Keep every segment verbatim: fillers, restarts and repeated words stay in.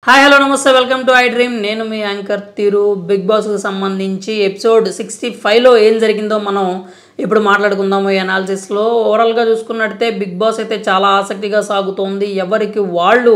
Hi hello నమస్తే welcome to I dream నేను మీ anchor తీరు బిగ్ బాస్కి సంబంధించి ఎపిసోడ్ సిక్స్టీ ఫైవ్లో ఏం జరిగిందో మనం ఇప్పుడు మాట్లాడుకుందాము ఈ అనాలిసిస్లో. ఓవరాల్గా చూసుకున్నట్టయితే బిగ్ బాస్ అయితే చాలా ఆసక్తిగా సాగుతోంది. ఎవరికి వాళ్ళు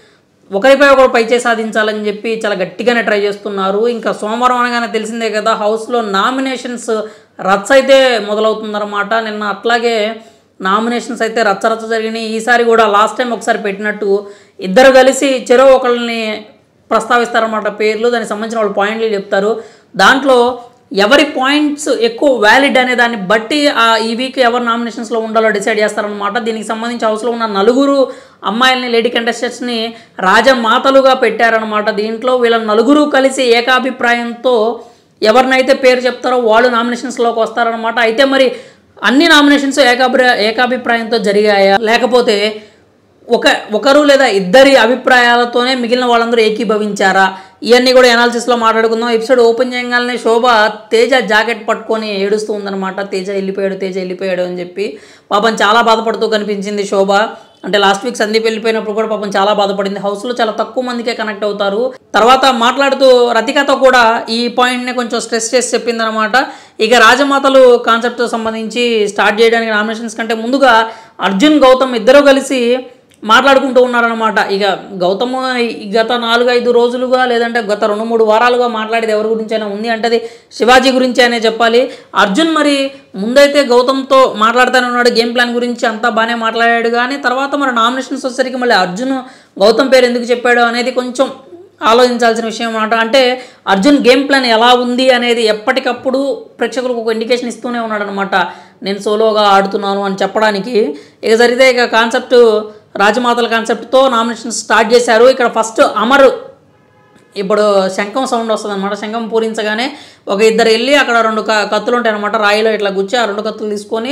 ఒకరిపై ఒకరు పైచే సాధించాలని చెప్పి చాలా గట్టిగానే ట్రై చేస్తున్నారు. ఇంకా సోమవారం అనగానే తెలిసిందే కదా, హౌస్లో నామినేషన్స్ రచ్చ అయితే మొదలవుతుందన్నమాట. నిన్న అట్లాగే నామినేషన్స్ అయితే రచ్చరచ్చ జరిగినాయి. ఈసారి కూడా లాస్ట్ టైం ఒకసారి పెట్టినట్టు ఇద్దరు కలిసి చెరో ఒకళ్ళని ప్రస్తావిస్తారన్నమాట పేర్లు. దానికి సంబంధించిన వాళ్ళు పాయింట్లు చెప్తారు. దాంట్లో ఎవరి పాయింట్స్ ఎక్కువ వ్యాలిడ్ అనే దాన్ని బట్టి ఈ వీక్ ఎవరు నామినేషన్స్లో ఉండాలో డిసైడ్ చేస్తారనమాట. దీనికి సంబంధించి హౌస్లో ఉన్న నలుగురు అమ్మాయిల్ని లేడీ కంటెస్టెంట్స్ని రాజమాతలుగా పెట్టారనమాట. దీంట్లో వీళ్ళ నలుగురు కలిసి ఏకాభిప్రాయంతో ఎవరినైతే పేరు చెప్తారో వాళ్ళు నామినేషన్స్లోకి వస్తారనమాట. అయితే మరి అన్ని నామినేషన్స్ ఏకాభిప్రాయ ఏకాభిప్రాయంతో జరిగాయా, లేకపోతే ఒక ఒకరు లేదా ఇద్దరి అభిప్రాయాలతోనే మిగిలిన వాళ్ళందరూ ఏకీభవించారా, ఇవన్నీ కూడా అనాలిసిస్లో మాట్లాడుకుందాం. ఎపిసోడ్ ఓపెన్ చేయగానే శోభ తేజ జాకెట్ పట్టుకొని ఏడుస్తూ ఉందన్నమాట. తేజ వెళ్ళిపోయాడు తేజ వెళ్ళిపోయాడు అని చెప్పి పాపం చాలా బాధపడుతూ కనిపించింది శోభ. అంటే లాస్ట్ వీక్ సందీప్ వెళ్ళిపోయినప్పుడు కూడా పాపం చాలా బాధపడింది. హౌస్లో చాలా తక్కువ మందికే కనెక్ట్ అవుతారు. తర్వాత మాట్లాడుతూ రతికతో కూడా ఈ పాయింట్ని కొంచెం స్ట్రెస్ చేసి చెప్పిందనమాట. ఇక రాజమాతలు కాన్సెప్ట్తో సంబంధించి స్టార్ట్ చేయడానికి నామినేషన్స్ కంటే ముందుగా అర్జున్ గౌతమ్ ఇద్దరు కలిసి మాట్లాడుకుంటూ ఉన్నారనమాట. ఇక గౌతమ్ గత నాలుగు ఐదు రోజులుగా లేదంటే గత రెండు మూడు వారాలుగా మాట్లాడేది ఎవరి గురించి అయినా ఉంది అంటే అది శివాజీ గురించి అనే చెప్పాలి. అర్జున్ మరి ముందైతే గౌతమ్తో మాట్లాడుతూనే ఉన్నాడు, గేమ్ ప్లాన్ గురించి అంతా బాగానే మాట్లాడాడు. కానీ తర్వాత మరి నామినేషన్స్ వచ్చేసరికి మళ్ళీ అర్జున్ గౌతమ్ పేరు ఎందుకు చెప్పాడు అనేది కొంచెం ఆలోచించాల్సిన విషయం అన్నమాట. అంటే అర్జున్ గేమ్ ప్లాన్ ఎలా ఉంది అనేది ఎప్పటికప్పుడు ప్రేక్షకులకు ఒక ఇండికేషన్ ఇస్తూనే ఉన్నాడు అనమాట. నేను సోలోగా ఆడుతున్నాను అని చెప్పడానికి. ఇక జరిగితే ఇక కాన్సెప్ట్ రాజమాతల కాన్సెప్ట్తో నామినేషన్స్ స్టార్ట్ చేశారు. ఇక్కడ ఫస్ట్ అమర్ ఇప్పుడు శంఖం సౌండ్ వస్తుంది అనమాట. శంఖం పూరించగానే ఒక ఇద్దరు వెళ్ళి అక్కడ రెండు క కత్తులు ఉంటాయి అనమాట. రాయిలో ఇట్లా గుచ్చి ఆ రెండు కత్తులు తీసుకొని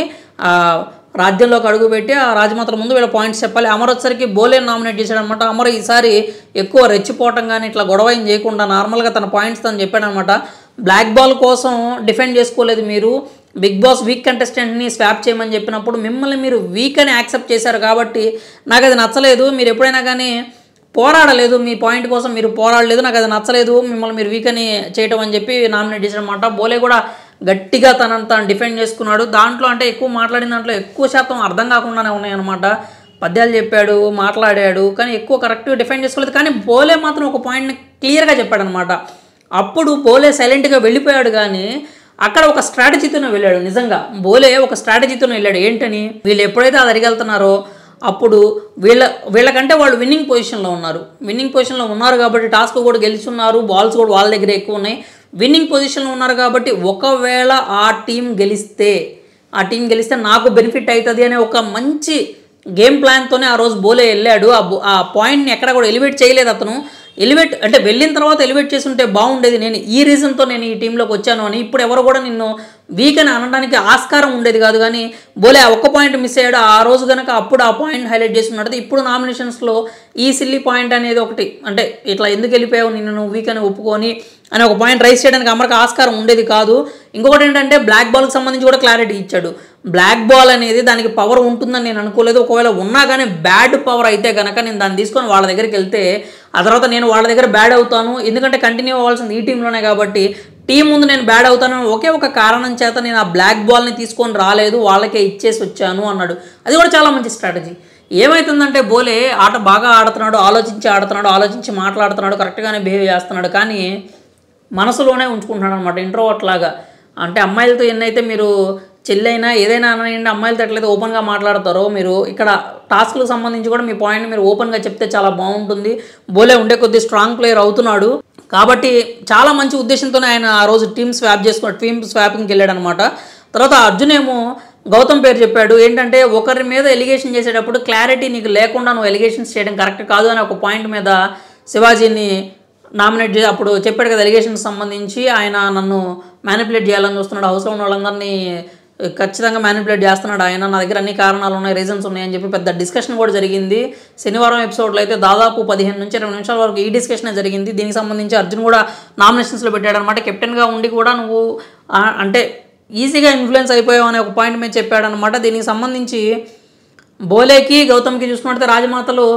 రాజ్యంలోకి అడుగు పెట్టి ఆ రాజమాతల ముందు వీళ్ళ పాయింట్స్ చెప్పాలి. అమర్ వచ్చరికి బోలేని నామినేట్ చేశాడు అనమాట. అమర్ ఈసారి ఎక్కువ రెచ్చిపోవటం కానీ ఇట్లా గొడవ ఏం చేయకుండా నార్మల్గా తన పాయింట్స్ తను చెప్పాడు అనమాట. బ్లాక్ బాల్ కోసం డిఫెండ్ చేసుకోలేదు మీరు, బిగ్ బాస్ వీక్ కంటెస్టెంట్ని స్వాప్ చేయమని చెప్పినప్పుడు మిమ్మల్ని మీరు వీక్ అని యాక్సెప్ట్ చేశారు కాబట్టి నాకు అది నచ్చలేదు. మీరు ఎప్పుడైనా కానీ పోరాడలేదు, మీ పాయింట్ కోసం మీరు పోరాడలేదు, నాకు అది నచ్చలేదు, మిమ్మల్ని మీరు వీక్ అని చేయటం అని చెప్పి నామినేట్ చేశారనమాట. బోలే కూడా గట్టిగా తనని తను డిఫెండ్ చేసుకున్నాడు. దాంట్లో అంటే ఎక్కువ మాట్లాడిన దాంట్లో ఎక్కువ శాతం అర్థం కాకుండానే ఉన్నాయన్నమాట. పద్యాలు చెప్పాడు, మాట్లాడాడు, కానీ ఎక్కువ కరెక్ట్గా డిఫెండ్ చేసుకోలేదు. కానీ బోలే మాత్రం ఒక పాయింట్ని క్లియర్గా చెప్పాడు అనమాట. అప్పుడు బోలే సైలెంట్గా వెళ్ళిపోయాడు, కానీ అక్కడ ఒక స్ట్రాటజీతోనే వెళ్ళాడు. నిజంగా బోలే ఒక స్ట్రాటజీతోనే వెళ్ళాడు. ఏంటని, వీళ్ళు ఎప్పుడైతే అది అడిగెళ్తున్నారో అప్పుడు వీళ్ళ వీళ్ళకంటే వాళ్ళు విన్నింగ్ పొజిషన్లో ఉన్నారు. విన్నింగ్ పొజిషన్లో ఉన్నారు కాబట్టి టాస్క్ కూడా గెలుచున్నారు, బాల్స్ కూడా వాళ్ళ దగ్గర ఎక్కువ ఉన్నాయి. విన్నింగ్ పొజిషన్లో ఉన్నారు కాబట్టి ఒకవేళ ఆ టీం గెలిస్తే ఆ టీం గెలిస్తే నాకు బెనిఫిట్ అవుతుంది అనే ఒక మంచి గేమ్ ప్లాన్తోనే ఆ రోజు బోలే వెళ్ళాడు. ఆ పాయింట్ని ఎక్కడ కూడా ఎలివేట్ చేయలేదు అతను. ఎలివేట్ అంటే వెళ్ళిన తర్వాత ఎలివేట్ చేసి ఉంటే బాగుండేది, నేను ఈ రీజన్తో నేను ఈ టీంలోకి వచ్చాను అని. ఇప్పుడు ఎవరు కూడా నిన్ను వీక్ అని అనడానికి ఆస్కారం ఉండేది కాదు. కానీ బోలే ఆ ఒక్క పాయింట్ మిస్ అయ్యాడు. ఆ రోజు కనుక అప్పుడు ఆ పాయింట్ హైలైట్ చేసి ఉన్నట్టు ఇప్పుడు నామినేషన్స్లో ఈ సిల్లీ పాయింట్ అనేది ఒకటి, అంటే ఇట్లా ఎందుకు వెళ్ళిపోయావు నిన్ను నువ్వు వీక్ అని ఒప్పుకొని అని ఒక పాయింట్ రైస్ చేయడానికి అమరికి ఆస్కారం ఉండేది కాదు. ఇంకొకటి ఏంటంటే బ్లాక్ బాల్కి సంబంధించి కూడా క్లారిటీ ఇచ్చాడు. బ్లాక్ బాల్ అనేది దానికి పవర్ ఉంటుందని నేను అనుకోలేదు. ఒకవేళ ఉన్నా కానీ బ్యాడ్ పవర్ అయితే కనుక నేను దాన్ని తీసుకొని వాళ్ళ దగ్గరికి వెళ్తే ఆ తర్వాత నేను వాళ్ళ దగ్గర బ్యాడ్ అవుతాను, ఎందుకంటే కంటిన్యూ అవ్వాల్సింది ఈ టీంలోనే కాబట్టి టీం ముందు నేను బ్యాడ్ అవుతాను. ఒకే ఒక కారణం చేత నేను ఆ బ్లాక్ బాల్ని తీసుకొని రాలేదు, వాళ్ళకే ఇచ్చేసి వచ్చాను అన్నాడు. అది కూడా చాలా మంచి స్ట్రాటజీ. ఏమవుతుందంటే బోలే ఆట బాగా ఆడుతున్నాడు, ఆలోచించి ఆడుతున్నాడు, ఆలోచించి మాట్లాడుతున్నాడు, కరెక్ట్గానే బిహేవ్ చేస్తున్నాడు, కానీ మనసులోనే ఉంచుకుంటున్నాడు అనమాట, ఇంట్రోవర్ట్ లాగా. అంటే అమ్మాయిలతో ఎన్నైతే మీరు చెల్లైనా ఏదైనా అనండి, అమ్మాయిలతో ఎట్లయితే ఓపెన్గా మాట్లాడతారో మీరు ఇక్కడ టాస్క్లకు సంబంధించి కూడా మీ పాయింట్ మీరు ఓపెన్గా చెప్తే చాలా బాగుంటుంది. బోలే ఉండే కొద్ది స్ట్రాంగ్ ప్లేయర్ అవుతున్నాడు కాబట్టి చాలా మంచి ఉద్దేశంతోనే ఆయన ఆ రోజు టీమ్ స్వాప్ చేసుకున్నాడు, టీమ్ స్వాపింగ్కి వెళ్ళాడు అనమాట. తర్వాత అర్జున్ ఏమో గౌతమ్ పేరు చెప్పాడు. ఏంటంటే ఒకరి మీద ఎలిగేషన్ చేసేటప్పుడు క్లారిటీ నీకు లేకుండా నువ్వు ఎలిగేషన్స్ చేయడం కరెక్ట్ కాదు అని ఒక పాయింట్ మీద శివాజీని నామినేట్ చేసి అప్పుడు చెప్పాడు కదా, ఎలిగేషన్కి సంబంధించి ఆయన నన్ను మ్యానిపులేట్ చేయాలని చూస్తున్నాడు, హౌస్లో ఉన్న వాళ్ళందరినీ ఖచ్చితంగా మ్యానిపులేట్ చేస్తున్నాడు ఆయన, నా దగ్గర అన్ని కారణాలు ఉన్నాయి, రీజన్స్ ఉన్నాయని చెప్పి పెద్ద డిస్కషన్ కూడా జరిగింది. శనివారం ఎపిసోడ్లో అయితే దాదాపు పదిహేను నుంచి ఇరవై నిమిషాల వరకు ఈ డిస్కషనే జరిగింది. దీనికి సంబంధించి అర్జున్ కూడా నామినేషన్స్లో పెట్టాడు అనమాట. కెప్టెన్గా ఉండి కూడా నువ్వు అంటే ఈజీగా ఇన్ఫ్లుయెన్స్ అయిపోయావు అనే ఒక పాయింట్ మీద చెప్పాడనమాట. దీనికి సంబంధించి బోలేకి గౌతమ్కి చూసుకున్నట్లయితే రాజమాతలు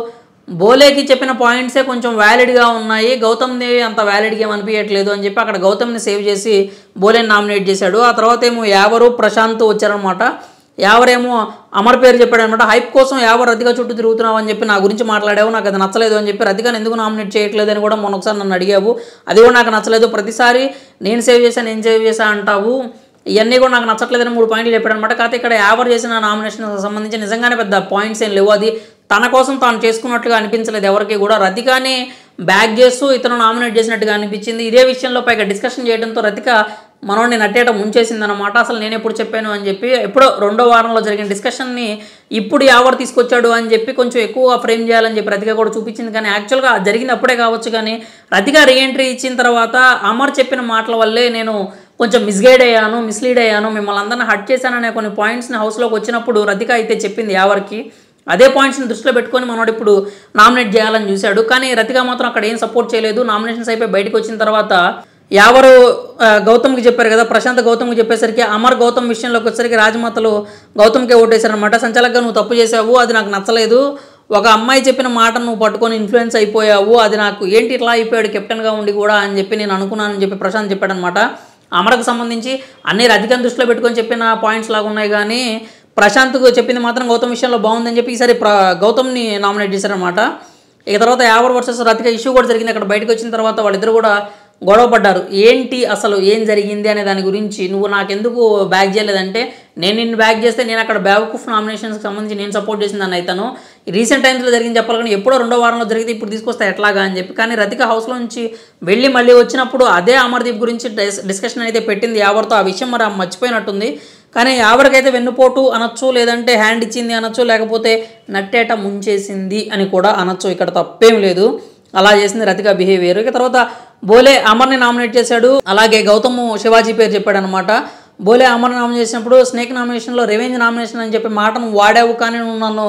బోలేకి చెప్పిన పాయింట్సే కొంచెం వ్యాలిడ్గా ఉన్నాయి, గౌతమ్ది అంత వ్యాలిడ్గా ఏమనిపించట్లేదు అని చెప్పి అక్కడ గౌతమ్ని సేవ్ చేసి బోలేని నామినేట్ చేశాడు. ఆ తర్వాత ఏమో యావరు ప్రశాంత్ వచ్చారనమాట. యావరేమో అమర్ పేరు చెప్పాడు అనమాట. హైప్ కోసం యావర్ రతిక చుట్టూ తిరుగుతున్నావు అని చెప్పి నా గురించి మాట్లాడావు, నాకు అది నచ్చలేదు అని చెప్పి రతికను ఎందుకు నామినేట్ చేయట్లేదు అని కూడా మొన్న ఒకసారి నన్ను అడిగావు, అది కూడా నాకు నచ్చలేదు. ప్రతిసారి నేను సేవ్ చేశాను నేను సేవ్ చేశాను అంటావు, ఇవన్నీ కూడా నాకు నచ్చట్లేదని మూడు పాయింట్లు చెప్పాడు అనమాట. కాకపోతే ఇక్కడ యావర్ చేసిన నామినేషన్ సంబంధించి నిజంగానే పెద్ద పాయింట్స్ ఏం లేవు, అది తన కోసం తాను చేసుకున్నట్లుగా అనిపించలేదు ఎవరికి కూడా. రతికాని బ్యాక్ చేస్తూ ఇతను నామినేట్ చేసినట్టుగా అనిపించింది. ఇదే విషయంలో పైగా డిస్కషన్ చేయడంతో రతిక మనోడిని నట్టేట ముంచేసింది అనమాట. అసలు నేను ఎప్పుడు చెప్పాను అని చెప్పి ఎప్పుడో రెండో వారంలో జరిగిన డిస్కషన్ని ఇప్పుడు ఎవరు తీసుకొచ్చాడు అని చెప్పి కొంచెం ఎక్కువగా ఫ్రేమ్ చేయాలని చెప్పి రతిక కూడా చూపించింది. కానీ యాక్చువల్గా జరిగింది అప్పుడే కావచ్చు, కానీ రతిక రీఎంట్రీ ఇచ్చిన తర్వాత అమర్ చెప్పిన మాటల వల్లే నేను కొంచెం మిస్గైడ్ అయ్యాను, మిస్లీడ్ అయ్యాను, మిమ్మల్ని అందరినీ హట్ చేశాననే కొన్ని పాయింట్స్ని హౌస్లోకి వచ్చినప్పుడు రతిక అయితే చెప్పింది ఎవరికి. అదే పాయింట్స్ని దృష్టిలో పెట్టుకొని మనోడు ఇప్పుడు నామినేట్ చేయాలని చూశాడు. కానీ రతిక మాత్రం అక్కడ ఏం సపోర్ట్ చేయలేదు. నామినేషన్స్ అయిపోయి బయటకు వచ్చిన తర్వాత ఎవరు గౌతమ్కి చెప్పారు కదా, ప్రశాంత్ గౌతమ్కి చెప్పేసరికి అమర్ గౌతమ్ విషయంలోకి వచ్చేసరికి రాజమాతలు గౌతమ్కే ఓటేశారనమాట. సంచాలకుగా నువ్వు తప్పు చేసావు, అది నాకు నచ్చలేదు, ఒక అమ్మాయి చెప్పిన మాట నువ్వు పట్టుకొని ఇన్ఫ్లుయెన్స్ అయిపోయావు, అది నాకు ఏంటి ఇట్లా అయిపోయాడు కెప్టెన్గా ఉండి కూడా అని చెప్పి నేను అనుకున్నానని చెప్పి ప్రశాంత్ చెప్పాడనమాట. అమర్కు సంబంధించి అన్ని రతికను దృష్టిలో పెట్టుకొని చెప్పిన పాయింట్స్ లాగా ఉన్నాయి, కానీ ప్రశాంత్కు చెప్పింది మాత్రం గౌతమ్ విషయంలో బాగుందని చెప్పి ఈసారి ప్ర గౌతమ్ని నామినేట్ చేశారనమాట. ఇక తర్వాత యావర్ వర్సెస్ రతిక ఇష్యూ కూడా జరిగింది. అక్కడ బయటకు వచ్చిన తర్వాత వాళ్ళిద్దరు కూడా గొడవ పడ్డారు. ఏంటి అసలు ఏం జరిగింది అనే దాని గురించి, నువ్వు నాకెందుకు బ్యాక్ చేయలేదంటే నేను నిన్ను బ్యాక్ చేస్తే నేను అక్కడ బ్యావకుఫ్ నామినేషన్స్కి సంబంధించి నేను సపోర్ట్ చేసిందని అయితాను, రీసెంట్ టైమ్స్లో జరిగింది చెప్పాలి కానీ ఎప్పుడో రెండో వారంలో జరిగితే ఇప్పుడు తీసుకొస్తే ఎట్లాగా అని చెప్పి. కానీ రతిక హౌస్లో నుంచి వెళ్ళి మళ్ళీ వచ్చినప్పుడు అదే అమర్దీప్ గురించి డిస్కషన్ అయితే పెట్టింది యావర్తో. ఆ విషయం మరి మర్చిపోయినట్టుంది. కానీ యావరికైతే వెన్నుపోటు అనొచ్చు, లేదంటే హ్యాండ్ ఇచ్చింది అనొచ్చు, లేకపోతే నట్టేట ముంచేసింది అని కూడా అనొచ్చు, ఇక్కడ తప్పేం లేదు. అలా చేసింది రతిక బిహేవియర్. ఇక తర్వాత బోలే అమర్ని నామినేట్ చేశాడు. అలాగే గౌతమ్ శివాజీ పేరు చెప్పాడు అనమాట. బోలే అమర్ని నామినేట్ చేసినప్పుడు స్నేక్ నామినేషన్లో రివెంజ్ నామినేషన్ అని చెప్పి మాటను వాడావు, కానీ నువ్వు నన్ను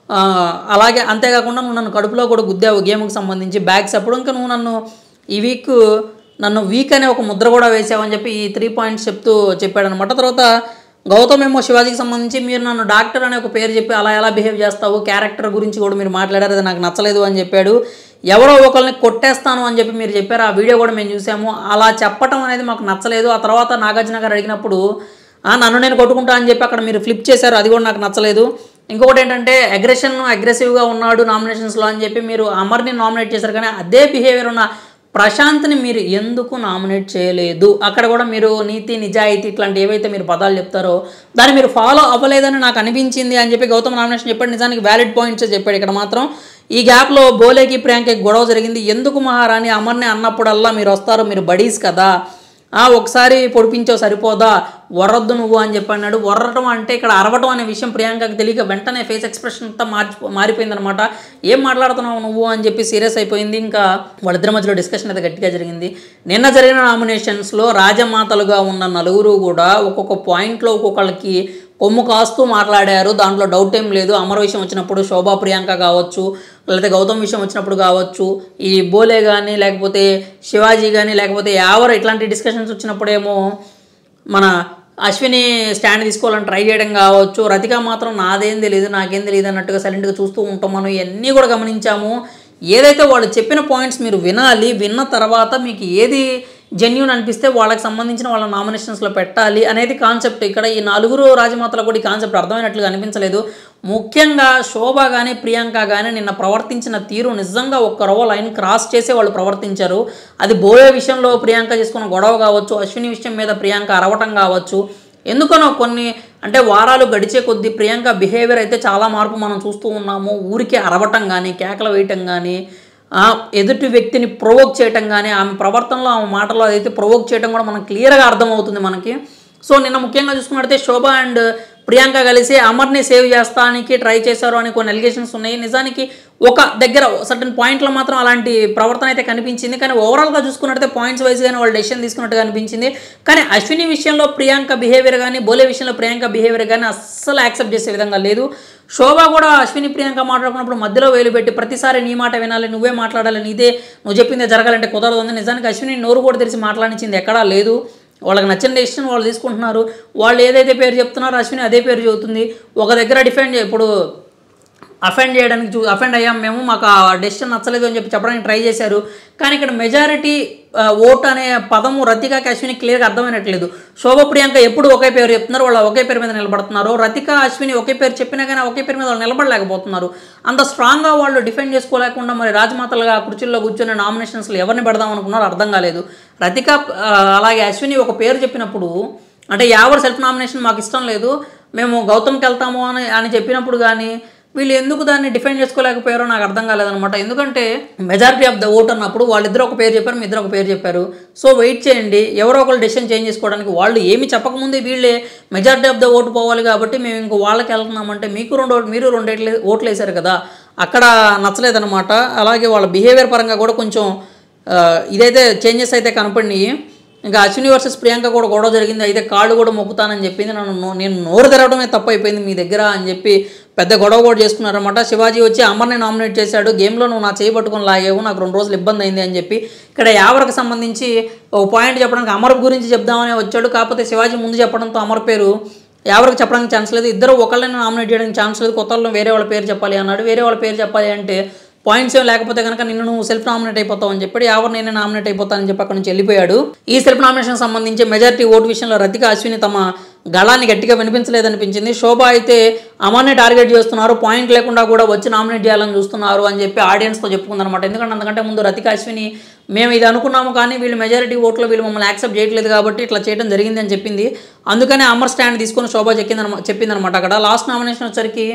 అలాగే అంతేకాకుండా నువ్వు నన్ను కడుపులో కూడా గుద్దావు గేమ్కి సంబంధించి బ్యాగ్స్ అప్పుడు. ఇంకా నువ్వు నన్ను ఈ వీక్ నన్ను వీక్ అనే ఒక ముద్ర కూడా వేసావని చెప్పి ఈ త్రీ పాయింట్స్ చెప్తూ చెప్పాడనమాట. తర్వాత గౌతమ్ ఏమో శివాజీకి సంబంధించి మీరు నన్ను డాక్టర్ అనే ఒక పేరు చెప్పి అలా ఎలా బిహేవ్ చేస్తావు, క్యారెక్టర్ గురించి కూడా మీరు మాట్లాడారు, అది నాకు నచ్చలేదు అని చెప్పాడు. ఎవరో ఒకరిని కొట్టేస్తాను అని చెప్పి మీరు చెప్పారు, ఆ వీడియో కూడా మేము చూసాము, అలా చెప్పటం అనేది మాకు నచ్చలేదు. ఆ తర్వాత నాగార్జున గారు అడిగినప్పుడు నన్ను నేను కొట్టుకుంటా అని చెప్పి అక్కడ మీరు ఫ్లిప్ చేశారు, అది కూడా నాకు నచ్చలేదు. ఇంకొకటి ఏంటంటే అగ్రెషన్ అగ్రెసివ్గా ఉన్నాడు నామినేషన్స్లో అని చెప్పి మీరు అమర్ని నామినేట్ చేశారు, కానీ అదే బిహేవియర్ ఉన్న ప్రశాంత్ని మీరు ఎందుకు నామినేట్ చేయలేదు? అక్కడ కూడా మీరు నీతి నిజాయితీ ఇట్లాంటి ఏవైతే మీరు పదాలు చెప్తారో దాన్ని మీరు ఫాలో అవ్వలేదని నాకు అనిపించింది అని చెప్పి గౌతమ్ నామినేషన్ చెప్పాడు. నిజానికి వ్యాలిడ్ పాయింట్స్ చెప్పాడు ఇక్కడ మాత్రం. ఈ గ్యాప్లో బోలేకి ప్రియాంకకి గొడవ జరిగింది. ఎందుకు మహారాణి అమర్ని అన్నప్పుడల్లా మీరు వస్తారు, మీరు బడీస్ కదా, ఒకసారి పొడిపించావు సరిపోదా, వర్రొద్దు నువ్వు అని చెప్పి అన్నాడు. వర్రటం అంటే ఇక్కడ అరవటం అనే విషయం ప్రియాంకకి తెలియక వెంటనే ఫేస్ ఎక్స్ప్రెషన్ అంతా మార్చి మారిపోయిందనమాట. ఏం మాట్లాడుతున్నావు నువ్వు అని చెప్పి సీరియస్ అయిపోయింది. ఇంకా వాళ్ళిద్దరి మధ్యలో డిస్కషన్ అయితే గట్టిగా జరిగింది. నిన్న జరిగిన నామినేషన్స్లో రాజమాతలుగా ఉన్న నలుగురు కూడా ఒక్కొక్క పాయింట్లో ఒక్కొక్కళ్ళకి కొమ్ము కాస్తూ మాట్లాడారు, దాంట్లో డౌట్ ఏం లేదు. అమర్ విషయం వచ్చినప్పుడు శోభా ప్రియాంక కావచ్చు, లేకపోతే గౌతమ్ విషయం వచ్చినప్పుడు కావచ్చు, ఈ బోలే కానీ లేకపోతే శివాజీ కానీ లేకపోతే యావర్ ఇట్లాంటి డిస్కషన్స్ వచ్చినప్పుడేమో మన అశ్విని స్టాండ్ తీసుకోవాలని ట్రై చేయడం కావచ్చు. రతిక మాత్రం నాదేం తెలియదు నాకేం తెలియదు అన్నట్టుగా సైలెంట్గా చూస్తూ ఉంటాం మనం, ఇవన్నీ కూడా గమనించాము. ఏదైతే వాళ్ళు చెప్పిన పాయింట్స్ మీరు వినాలి, విన్న తర్వాత మీకు ఏది జెన్యూన్ అనిపిస్తే వాళ్ళకి సంబంధించిన వాళ్ళ నామినేషన్స్లో పెట్టాలి అనేది కాన్సెప్ట్. ఇక్కడ ఈ నలుగురు రాజమాతలకు కూడా ఈ కాన్సెప్ట్ అర్థమైనట్లుగా అనిపించలేదు. ముఖ్యంగా శోభ కానీ ప్రియాంక కానీ నిన్న ప్రవర్తించిన తీరు నిజంగా ఒక్క రవ్వ లైన్ క్రాస్ చేసే వాళ్ళు ప్రవర్తించారు. అది బోయే విషయంలో ప్రియాంక చేసుకున్న గొడవ కావచ్చు, అశ్విని విషయం మీద ప్రియాంక అరవటం కావచ్చు. ఎందుకనో కొన్ని అంటే వారాలు గడిచే కొద్దీ ప్రియాంక బిహేవియర్ అయితే చాలా మార్పు మనం చూస్తూ ఉన్నాము. ఊరికే అరవటం కానీ కేకలు వేయటం కానీ ఎదుటి వ్యక్తిని ప్రొవోక్ చేయటం కానీ ఆమె ప్రవర్తనలో ఆమె మాటలో అదైతే ప్రొవోక్ చేయటం కూడా మనకు క్లియర్గా అర్థమవుతుంది మనకి. సో నిన్న ముఖ్యంగా చూసుకున్నట్లయితే శోభ అండ్ ప్రియాంక కలిసి అమర్ని సేవ్ చేస్తానికి ట్రై చేశారు అని కొన్ని ఎలిగేషన్స్ ఉన్నాయి. నిజానికి ఒక దగ్గర సర్టన్ పాయింట్లో మాత్రం అలాంటి ప్రవర్తన అయితే కనిపించింది, కానీ ఓవరాల్గా చూసుకున్నట్లయితే పాయింట్స్ వైజ్గానే వాళ్ళు డెసిషన్ తీసుకున్నట్టుగా అనిపించింది. కానీ అశ్విని విషయంలో ప్రియాంక బిహేవియర్ కానీ బోలే విషయంలో ప్రియాంక బిహేవియర్ కానీ అస్సలు యాక్సెప్ట్ చేసే విధంగా లేదు. శోభ కూడా అశ్విని ప్రియాంక మాట్లాడుకున్నప్పుడు మధ్యలో వేలు పెట్టి ప్రతిసారి నీ మాట వినాలి, నువ్వే మాట్లాడాలి, నీదే నువ్వు చెప్పిందే జరగాలంటే కుదరదు ఉంది. నిజానికి అశ్విని నోరు కూడా తెలిసి మాట్లాడించింది ఎక్కడా లేదు. వాళ్ళకి నచ్చిన డెసిషన్ వాళ్ళు తీసుకుంటున్నారు. వాళ్ళు ఏదైతే పేరు చెప్తున్నారో అశ్విని అదే పేరు చెబుతుంది. ఒక దగ్గర డిఫెండ్ ఇప్పుడు అఫెండ్ చేయడానికి చూ అఫెండ్ అయ్యాం మేము, మాకు ఆ డెసిషన్ నచ్చలేదు అని చెప్పి చెప్పడానికి ట్రై చేశారు. కానీ ఇక్కడ మెజారిటీ ఓట్ అనే పదము రతికాకి అశ్విని క్లియర్గా అర్థమైనట్లేదు. శోభ ప్రియాంక ఎప్పుడు ఒకే పేరు చెప్తున్నారు, వాళ్ళు ఒకే పేరు మీద నిలబడుతున్నారు. రతిక అశ్విని ఒకే పేరు చెప్పినా కానీ ఒకే పేరు మీద వాళ్ళు నిలబడలేకపోతున్నారు. అంత స్ట్రాంగ్గా వాళ్ళు డిఫెండ్ చేసుకోలేకుండా మరి రాజమాతలుగా కుర్చీల్లో కూర్చొని నామినేషన్స్లో ఎవరిని పెడదాం అనుకున్నారో అర్థం కాలేదు. రతిక అలాగే అశ్విని ఒక పేరు చెప్పినప్పుడు అంటే యావర్ సెల్ఫ్ నామినేషన్ మాకు ఇష్టం లేదు, మేము గౌతమ్కి వెళ్తాము అని అని చెప్పినప్పుడు కానీ వీళ్ళు ఎందుకు దాన్ని డిఫెండ్ చేసుకోలేకపోయారో నాకు అర్థం కాలేదనమాట. ఎందుకంటే మెజారిటీ ఆఫ్ ద ఓట్ అన్నప్పుడు వాళ్ళిద్దరు ఒక పేరు చెప్పారు, మీ ఇద్దరు ఒక పేరు చెప్పారు. సో వెయిట్ చేయండి, ఎవరో ఒకరు డెసిషన్ చేంజ్ చేసుకోవడానికి. వాళ్ళు ఏమి చెప్పకముందే వీళ్ళే మెజారిటీ ఆఫ్ ద ఓటు పోవాలి కాబట్టి మేము ఇంకో వాళ్ళకి వెళ్తున్నామంటే మీకు రెండు మీరు రెండు ఓట్లు వేశారు కదా, అక్కడ నచ్చలేదనమాట. అలాగే వాళ్ళ బిహేవియర్ పరంగా కూడా కొంచెం ఇదైతే చేంజెస్ అయితే కనపడినాయి. ఇంకా అశ్విని వర్సెస్ ప్రియాంక కూడా గొడవ జరిగింది. అయితే కాళ్ళు కూడా మొక్కుతానని చెప్పింది, నన్ను నేను నోరు తెరవడమే తప్పు అయిపోయింది మీ దగ్గర అని చెప్పి పెద్ద గొడవ కూడా చేసుకున్నారనమాట. శివాజీ వచ్చి అమర్ని నామినేట్ చేశాడు, గేమ్లో నువ్వు నా చేయి పట్టుకొని లాగేవు, నాకు రెండు రోజులు ఇబ్బంది అయింది అని చెప్పి ఇక్కడ యావర్కి సంబంధించి ఒక పాయింట్ చెప్పడానికి అమర్ గురించి చెప్దామని వచ్చాడు. కాకపోతే శివాజీ ముందు చెప్పడంతో అమర్ పేరు ఎవరికి చెప్పడానికి ఛాన్స్ లేదు, ఇద్దరు ఒకళ్ళని నామినేట్ చేయడానికి ఛాన్స్ లేదు, కొత్త వాళ్ళు వేరే వాళ్ళ పేరు చెప్పాలి అన్నాడు. వేరే వాళ్ళ పేరు చెప్పాలి అంటే పాయింట్స్ ఏం లేకపోతే కనుక నిన్ను నువ్వు సెల్ఫ్ నామినేట్ అయిపోతావు అని చెప్పి ఎవరు నేనే నామినేట్ అయిపోతానని చెప్పి అక్కడ నుంచి వెళ్ళిపోయాడు. ఈ సెల్ఫ్ నామినేషన్ సంబంధించి మెజారిటీ ఓటు విషయంలో రతిక అశ్విని తమ గళాన్ని గట్టిగా వినిపించలేదనిపించింది. శోభ అయితే అమర్ని టార్గెట్ చేస్తున్నారు, పాయింట్ లేకుండా కూడా వచ్చి నామినేట్ చేయాలని చూస్తున్నారు అని చెప్పి ఆడియన్స్తో చెప్పుకుందనమాట. ఎందుకంటే అందుకంటే ముందు రతిక అశ్విని మేము ఇది అనుకున్నాము కానీ వీళ్ళు మెజారిటీ ఓట్లో వీళ్ళు మమ్మల్ని యాక్సెప్ట్ చేయట్లేదు కాబట్టి ఇట్లా చేయడం జరిగింది అని చెప్పింది. అందుకనే అమర్ స్టాండ్ తీసుకొని శోభ చెప్పిందనమాట చెప్పిందనమాట అక్కడ. లాస్ట్ నామినేషన్ వచ్చరికి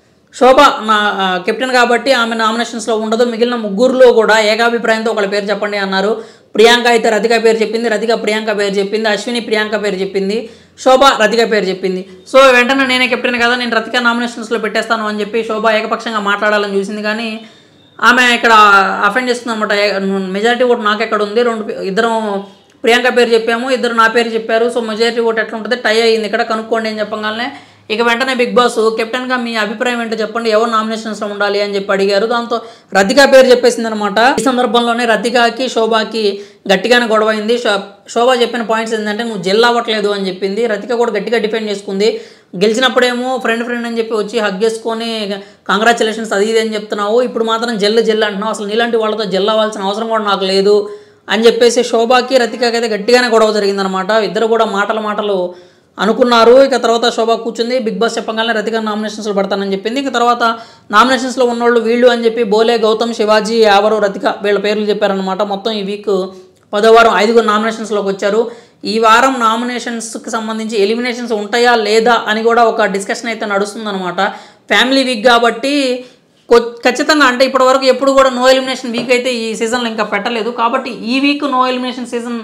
శోభ నా కెప్టెన్ కాబట్టి ఆమె నామినేషన్స్లో ఉండదు, మిగిలిన ముగ్గురులో కూడా ఏకాభిప్రాయంతో ఒకళ్ళ పేరు చెప్పండి అన్నారు. ప్రియాంక అయితే రతిక పేరు చెప్పింది, రతిక ప్రియాంక పేరు చెప్పింది, అశ్విని ప్రియాంక పేరు చెప్పింది, శోభ రతిక పేరు చెప్పింది. సో వెంటనే నేనే కెప్టెన్ కదా, నేను రతిక నామినేషన్స్లో పెట్టేస్తాను అని చెప్పి శోభ ఏకపక్షంగా మాట్లాడాలని చూసింది. కానీ ఆమె ఇక్కడ అఫెండ్ చేస్తుంది అనమాట. మెజారిటీ ఓటు నాకు ఎక్కడ ఉంది, రెండు ఇద్దరం ప్రియాంక పేరు చెప్పాము, ఇద్దరు నా పేరు చెప్పారు, సో మెజారిటీ ఓటు ఎట్లా ఉంటుంది, టై అయ్యింది ఇక్కడ, కనుక్కోండి అని చెప్పగానే ఇక వెంటనే బిగ్ బాస్ కెప్టెన్గా మీ అభిప్రాయం ఏంటో చెప్పండి, ఎవరు నామినేషన్స్లో ఉండాలి అని చెప్పి అడిగారు. దాంతో రతిక పేరు చెప్పేసింది అనమాట. ఈ సందర్భంలోనే రతికాకి శోభకి గట్టిగానే గొడవ అయింది. శోభ చెప్పిన పాయింట్స్ ఏంటంటే నువ్వు జెల్ అవ్వట్లేదు అని చెప్పింది. రతిక కూడా గట్టిగా డిఫెండ్ చేసుకుంది. గెలిచినప్పుడేమో ఫ్రెండ్ ఫ్రెండ్ అని చెప్పి వచ్చి హగ్ చేసుకొని కంగ్రాచులేషన్స్ అది ఇది అని చెప్తున్నావు, ఇప్పుడు మాత్రం జెల్ జెల్ అంటున్నావు, అసలు నీలాంటి వాళ్ళతో జెల్ అవ్వాల్సిన అవసరం కూడా నాకు లేదు అని చెప్పేసి శోభకి రతికకి అయితే గట్టిగానే గొడవ జరిగిందనమాట. ఇద్దరు కూడా మాటలు మాటలు అనుకున్నారు. ఇక తర్వాత శోభ కూర్చుంది, బిగ్ బాస్ చెప్పగానే రతిక నామినేషన్స్లో పడతానని చెప్పింది. ఇక తర్వాత నామినేషన్స్లో ఉన్నోళ్ళు వీళ్ళు అని చెప్పి బోలే, గౌతమ్, శివాజీ, యావరు, రతిక వీళ్ళ పేర్లు చెప్పారనమాట. మొత్తం ఈ వీక్ పదో వారం ఐదుగురు నామినేషన్స్లోకి వచ్చారు. ఈ వారం నామినేషన్స్కి సంబంధించి ఎలిమినేషన్స్ ఉంటాయా లేదా అని కూడా ఒక డిస్కషన్ అయితే నడుస్తుందన్నమాట. ఫ్యామిలీ వీక్ కాబట్టి ఖచ్చితంగా అంటే ఇప్పటివరకు ఎప్పుడు కూడా నో ఎలిమినేషన్ వీక్ అయితే ఈ సీజన్లో ఇంకా పెట్టలేదు. కాబట్టి ఈ week no elimination season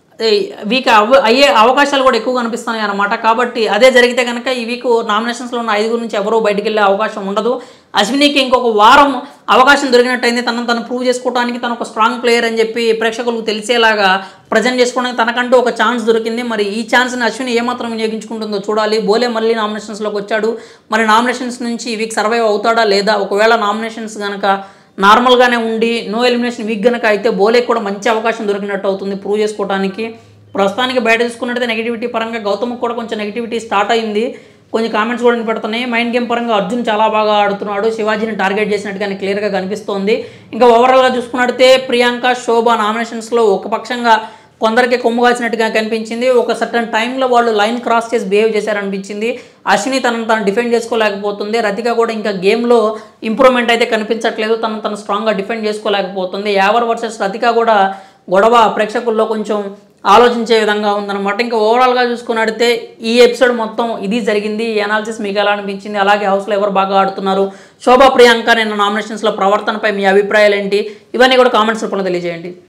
week అవ అయ్యే అవకాశాలు కూడా ఎక్కువ కనిపిస్తున్నాయి అన్నమాట. కాబట్టి అదే జరిగితే కనుక ఈ వీక్ నామినేషన్స్లో ఉన్న ఐదుగురు నుంచి ఎవరో బయటికి వెళ్ళే అవకాశం ఉండదు. అశ్వినికి ఇంకొక వారం అవకాశం దొరికినట్టయింది, తనను తను ప్రూవ్ చేసుకోవడానికి, తను ఒక స్ట్రాంగ్ ప్లేయర్ అని చెప్పి ప్రేక్షకులకు తెలిసేలాగా ప్రజెంట్ చేసుకోవడానికి తనకంటూ ఒక ఛాన్స్ దొరికింది. మరి ఈ ఛాన్స్ని అశ్విని ఏమాత్రం వినియోగించుకుంటుందో చూడాలి. బోలే మళ్ళీ నామినేషన్స్లోకి వచ్చాడు, మరి నామినేషన్స్ నుంచి ఈ వీక్ సర్వైవ్ అవుతాడా లేదా? ఒకవేళ నామినేషన్స్ కనుక నార్మల్గానే ఉండి నో ఎలిమినేషన్ వీక్ కనుక అయితే బోలే కూడా మంచి అవకాశం దొరికినట్టు అవుతుంది ప్రూవ్ చేసుకోవడానికి. ప్రస్తుతానికి బయట చూసుకున్నట్టయితే నెగిటివిటీ పరంగా గౌతమ్కి కూడా కొంచెం నెగిటివిటీ స్టార్ట్ అయింది, కొంచెం కామెంట్స్ కూడా వినపడుతున్నాయి. మైండ్ గేమ్ పరంగా అర్జున్ చాలా బాగా ఆడుతున్నాడు, శివాజీని టార్గెట్ చేసినట్టుగా క్లియర్గా కనిపిస్తోంది. ఇంకా ఓవరాల్గా చూసుకున్నట్టయితే ప్రియాంక, శోభ నామినేషన్స్లో ఒక పక్షంగా కొందరికి కొమ్ము కాల్చినట్టుగా కనిపించింది. ఒక సర్టన్ టైంలో వాళ్ళు లైన్ క్రాస్ చేసి బిహేవ్ చేశారనిపించింది. అశ్విని తనను తను డిఫెండ్ చేసుకోలేకపోతుంది. రతిక కూడా ఇంకా గేమ్లో ఇంప్రూవ్మెంట్ అయితే కనిపించట్లేదు, తనను తను స్ట్రాంగ్గా డిఫెండ్ చేసుకోలేకపోతుంది. యావర్ వర్సెస్ రతిక కూడా గొడవ ప్రేక్షకుల్లో కొంచెం ఆలోచించే విధంగా ఉందన్నమాట. ఇంకా ఓవరాల్గా చూసుకున్నట్టయితే ఈ ఎపిసోడ్ మొత్తం ఇది జరిగింది. ఈ అనాలిసిస్ మీకు ఎలా అనిపించింది? అలాగే హౌస్లో ఎవరు బాగా ఆడుతున్నారు, శోభ, ప్రియాంక నిన్న నామినేషన్స్లో ప్రవర్తనపై మీ అభిప్రాయాలు ఏంటి? ఇవన్నీ కూడా కామెంట్స్ రూపంలో తెలియజేయండి.